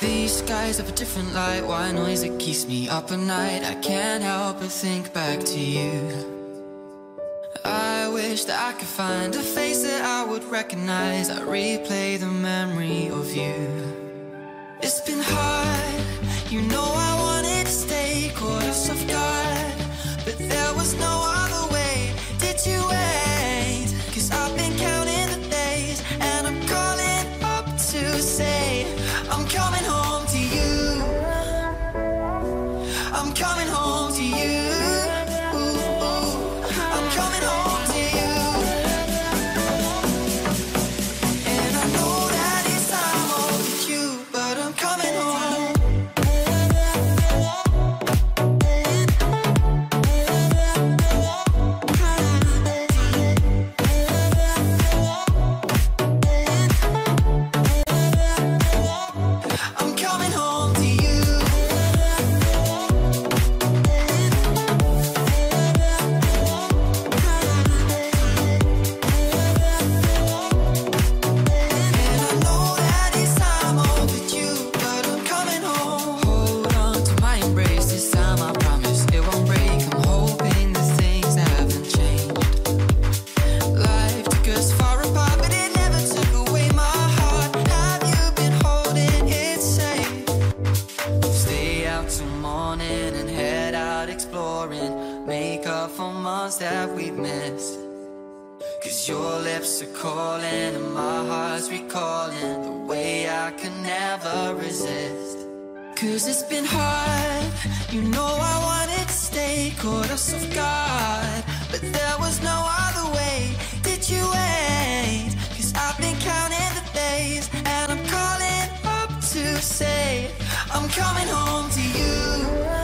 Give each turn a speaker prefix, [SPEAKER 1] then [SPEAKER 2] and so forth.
[SPEAKER 1] These skies have a different light, white noise that keeps me up at night. I can't help but think back to you. I wish that I could find a face that I would recognize. I replay the memory of you. It's been hard, you know I wanted to stay caught us off guard, but there was no other way. Did you wait? 'Cause I've been counting the days, and I'm calling up to say I'm coming home to you. I'm coming home to you. I'm coming home to you. And I know that it's time overdue, but I'm coming home. I'm coming home to you. And I know that it's time overdue, but I'm coming home. Hold on to my embrace this time, I promise it won't break. I'm hoping that things haven't changed. Life took us far apart, but it never took away my heart. Have you been holding it safe? Stay out till morning and head out exploring. Make up for months that we've missed. 'Cause your lips are calling and my heart's recalling the way I can never resist. 'Cause it's been hard, you know I wanted to stay caught us off guard, but there was no other way. Did you wait? 'Cause I've been counting the days, and I'm calling up to say I'm coming home to you.